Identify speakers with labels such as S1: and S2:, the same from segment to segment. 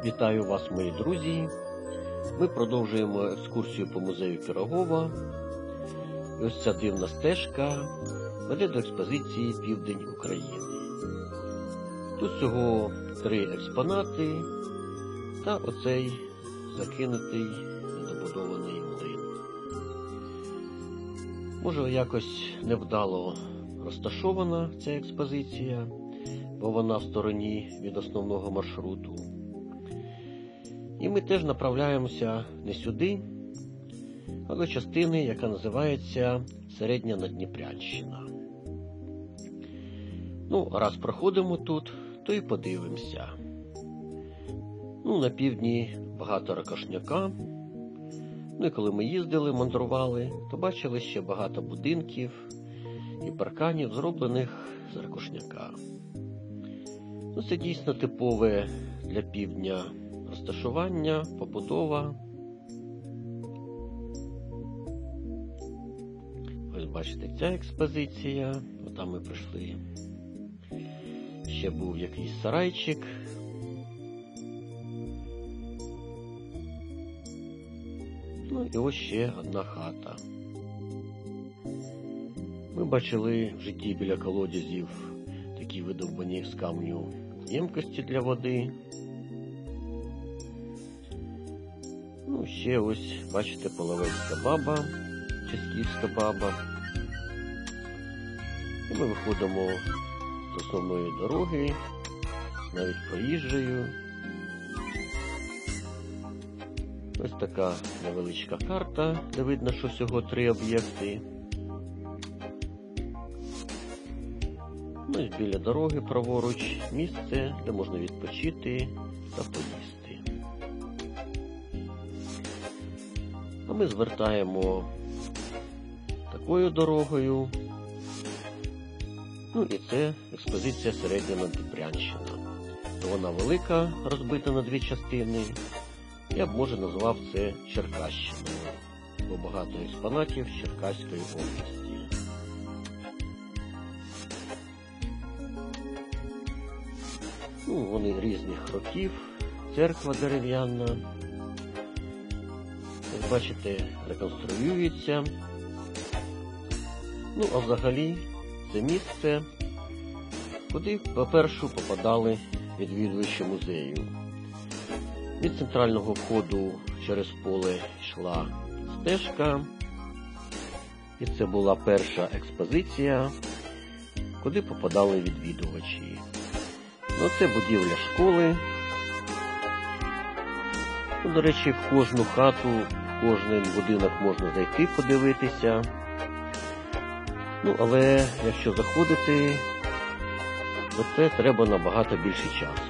S1: Вітаю вас, мої друзі! Ми продовжуємо екскурсію по музею Пирогова. І ось ця дивна стежка веде до експозиції «Південь України». Тут всього 3 експонати та оцей закинутий недобудований млин. Може, якось невдало розташована ця експозиція, бо вона в стороні від основного маршруту. І ми теж направляємося не сюди, а до частини, яка називається Середня Надніпрянщина. Раз проходимо тут, то і подивимося. На півдні багато ракошняка. І коли ми їздили, мандрували, то бачили ще багато будинків і парканів, зроблених з ракошняка. Це дійсно типове для півдня розташування, побудова. Ось бачите, ця експозиція. Там ми прийшли. Ще був якийсь сарайчик. І ось ще одна хата. Ми бачили в житті біля колодязів такі видовбані з камню ємкості для води. Ще ось, бачите, Половецька баба, чи Скіфська баба. І ми виходимо з основної дороги, навіть проїжджою. Ось така невеличка карта, де видно, що всього 3 об'єкти. Ось біля дороги праворуч місце, де можна відпочити та поїсти. А ми звертаємо такою дорогою. І це експозиція Середня Надніпрянщина. Вона велика, розбита на 2 частини. Я б, може, назвав це Черкащиною, бо багато експонатів з Черкаської області. Вони різних років, церква дерев'яна. Як бачите, реконструюється. А взагалі це місце, куди по-перше попадали відвідувачі музею. Від центрального входу через поле йшла стежка. І це була перша експозиція, куди попадали відвідувачі. Це будівля школи. До речі, в кожну хату, в кожен будинок можна зайти, подивитися. Але якщо заходити, то це треба набагато більше часу.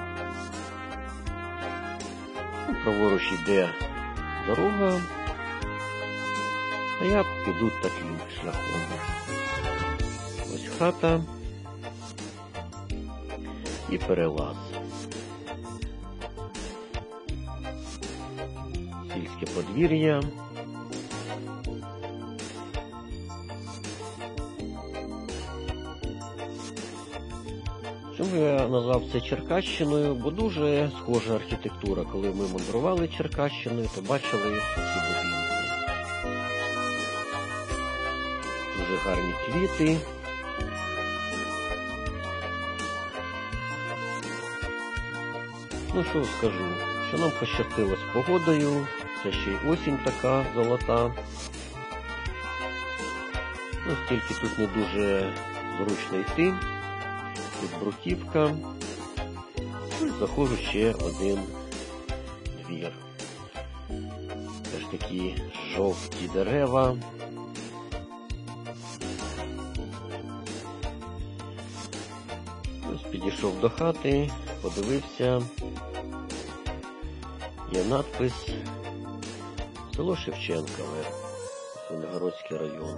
S1: Праворуч йде дорога, а я піду таким шляхом. Ось хата і перелаз. Сільське подвір'я. Чому я назвав це Черкащиною? Бо дуже схожа архітектура. Коли ми мандрували Черкащиною, то бачили ці будинки. Дуже гарні квіти. Що скажу, що нам пощастило з погодою, це ще й осінь така золота. Тільки тут не дуже зручно йти, тут бруківка. Заходжу ще один двір. Теж такі жовті дерева. Підійшов до хати, подивився. Є надпис «Село Шевченкове», Звенигородський район.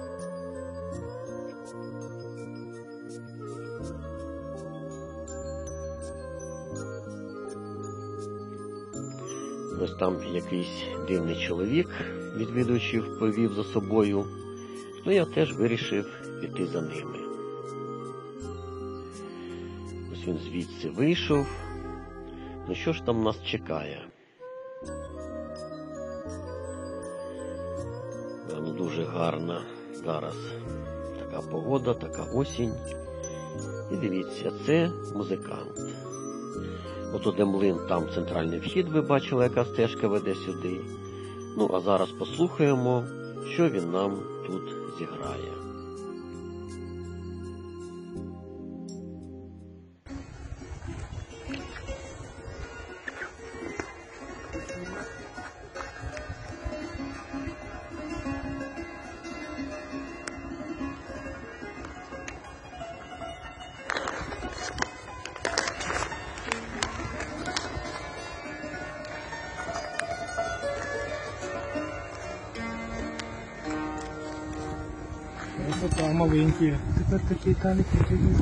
S1: Ось там якийсь дивний чоловік, відвідувачів повів за собою. Я теж вирішив піти за ними. Ось він звідси вийшов, Ну що ж там нас чекає? Ну, дуже гарна зараз така погода, така осінь. І дивіться, це музикант. Ото де млин, там центральний вхід, ви бачили, яка стежка веде сюди. Ну, а зараз послухаємо, що він нам тут зіграє.
S2: Красота, маленькие. Тепер такий талік, який не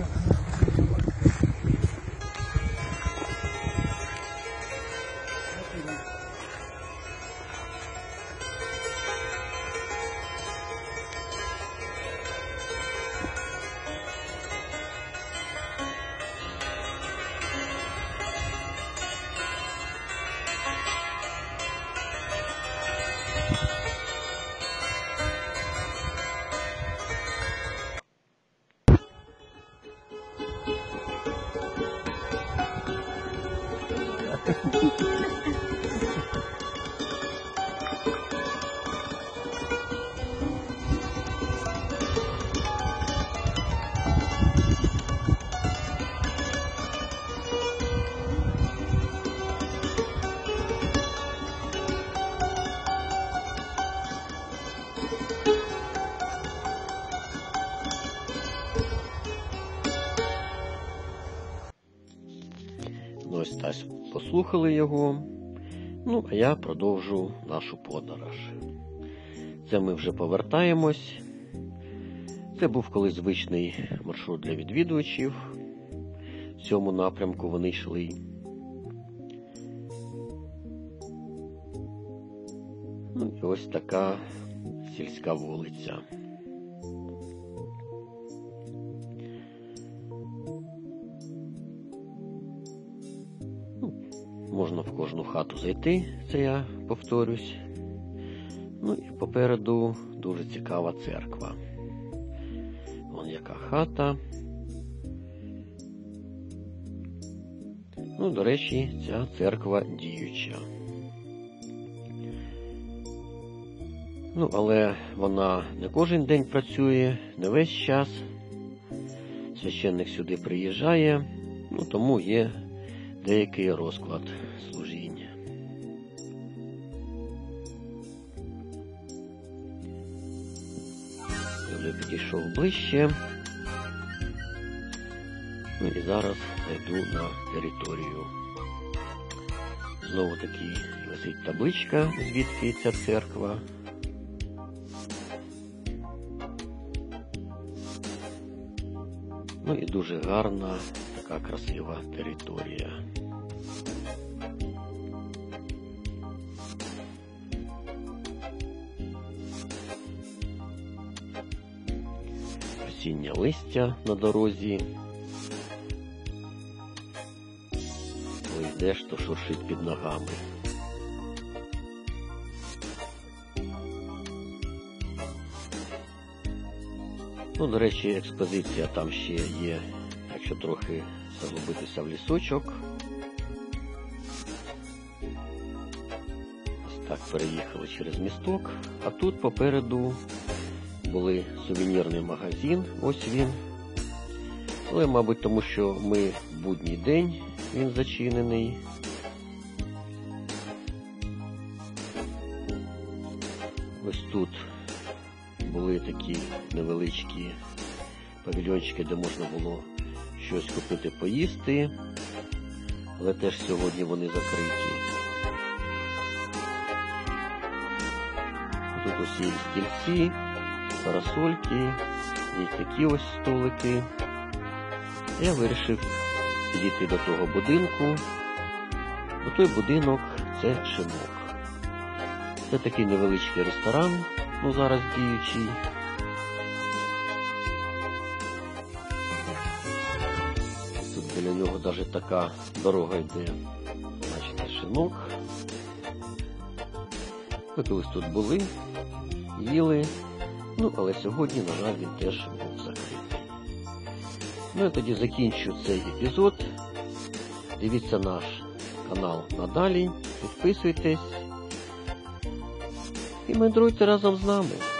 S1: Ось так послухали його. Ну, а я продовжу нашу подорож. Це ми вже повертаємось. Це був колись звичний маршрут для відвідувачів. В цьому напрямку вони йшли. Ну, і ось така сільська вулиця. Можна в кожну хату зайти, це я повторюсь. Ну і попереду дуже цікава церква. Вон яка хата. Ну, до речі, ця церква діюча. Ну, але вона не кожен день працює, не весь час. Священник сюди приїжджає, ну, тому є деякий розклад служіння. Я вже підійшов ближче. Ну і зараз зайду на територію. Знову таки висить табличка, звідки ця церква. Ну і дуже гарна, така красива територія. Осіннє листя на дорозі. То йдеш, то шуршить під ногами. Ну, до речі, експозиція там ще є, якщо трохи заглибитися в лісочок. Ось так переїхали через місток, а тут попереду були сувенірний магазин, ось він. Але, мабуть, тому що ми в будній день, він зачинений. Ось тут були такі невеличкі павільйончики, де можна було щось купити поїсти, але теж сьогодні вони закриті. Тут усі стільці, парасольки, і такі ось столики. Я вирішив підійти до того будинку, бо той будинок – це Шинок. Це такий невеличкий ресторан, ну зараз діючий. Тут біля нього навіть така дорога йде шинок. Ми колись тут були, їли, ну, але сьогодні, на жаль, він теж був закритий. Ну, я тоді закінчу цей епізод. Дивіться наш канал надалі, підписуйтесь і мандруйте разом з нами.